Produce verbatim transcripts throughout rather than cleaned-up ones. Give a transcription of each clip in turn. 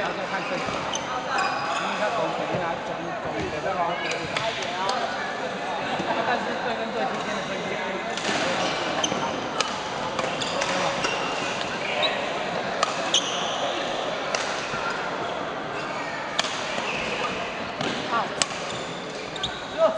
要再看这个，因为他总肯定拿总总得分来多一点。但是队跟队之间的分数好。哟。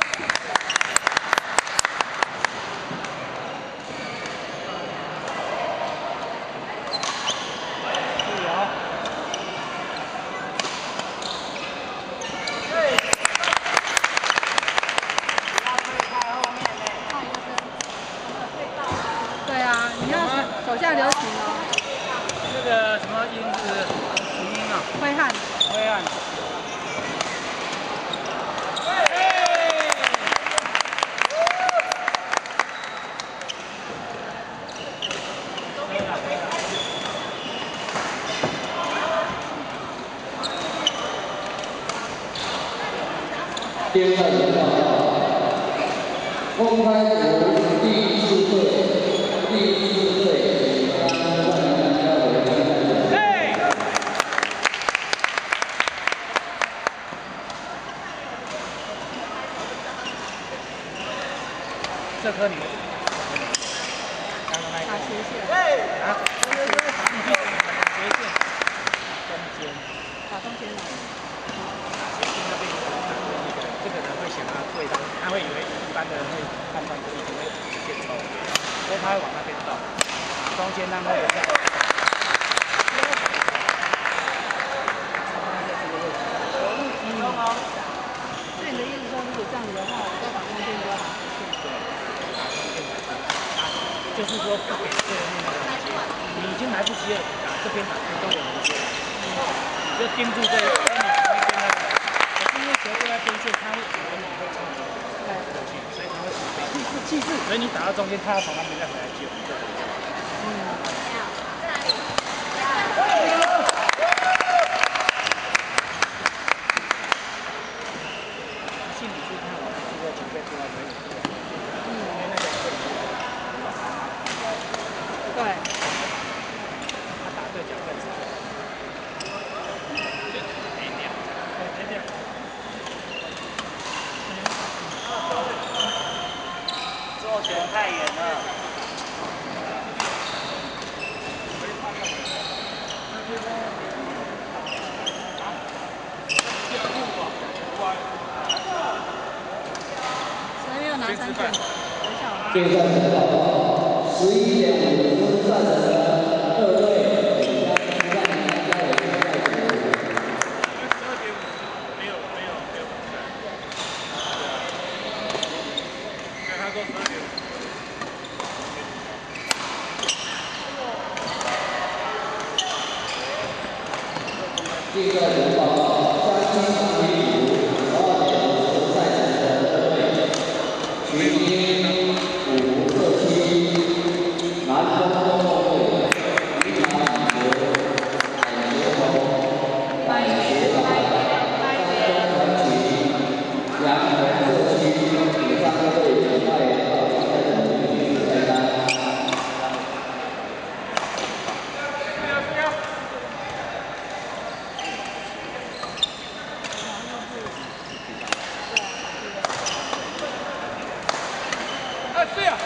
手下留情哦。 这个什么音是什么音啊？ 挥汗。 挥汗。 第二赛比赛，公开组第四队，第四队三万参加为参赛者。 这颗你。 打斜线。 啊？斜线。中间。 打中间了。 斜线那边有人，这个人会想要对到，他会以为一般的人会判断这一定会直接抽，所以他会往那边动。中间让那个在。 所以你的意思说，如果这样子的话，我再打中间就要打斜线。对， 打中间打，就是说不给对面的人接，你已经来不及了，打这边打都有人接了，你就盯住这跟你旁边那个。 因为球就在边线，他会以为你会冲过去，所以他会气势气势，所以你打到中间，他要从那边再回来救。嗯。心理去看我们这个球队出来没有？嗯，因为那个对。 他打对脚会长。没掉，没掉。 做球太远了。 谁没有拿三卷？ 现在是报告，十一点五十分赛程，二队即将参加参加为参赛组。 十二点五没有没有没有比赛。那他说十二点五。 现在是报告，江西长滨组十二点五十赛程的二队，群英五四七，南方东梦队，云南羽球，海学红，板学长，山东传奇，阳城社区，以上各队准备到参赛者的名字菜单。 是呀。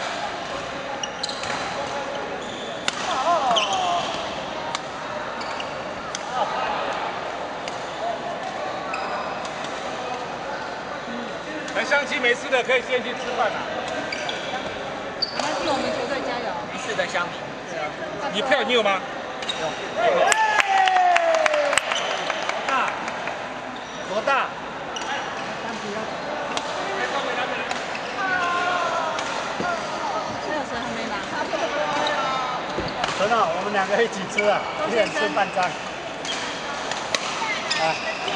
很相亲没事的，可以先去吃饭啦。 我们替我们球队加油。 没事的，香米。对啊。你票你有吗？有。大。多大？ 单皮了。 陈老，我们两个一起吃啊，一人吃半张。啊。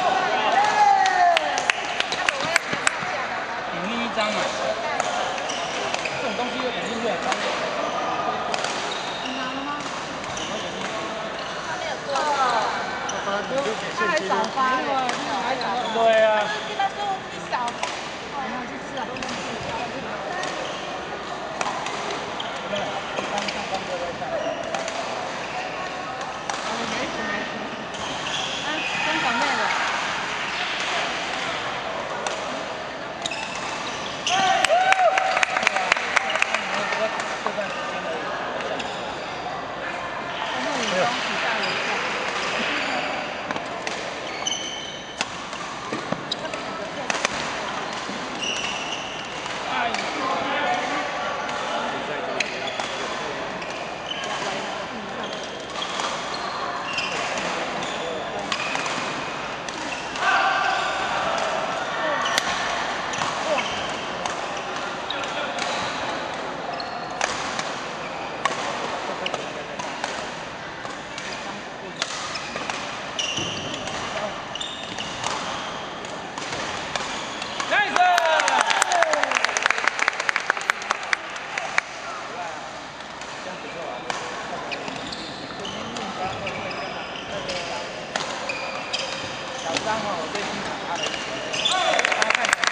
影印一张嘛。这种东西有影印会很方便。 你拿了吗？ 他没有做。他还少发了，还少发。 对啊。 跟他说你少，哦，你要去吃啊。 对，刚上班就在上。 没事没事。啊。 张哦，我最欣赏他的一些，他看起来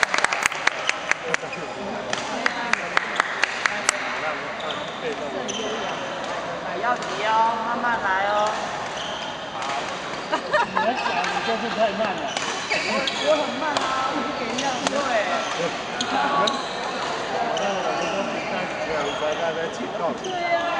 很要急哦，慢慢来哦。好。你们小你就是太慢了。我我很慢啊，我是给人家对。我们我们都不三十岁，我才在起动。对啊。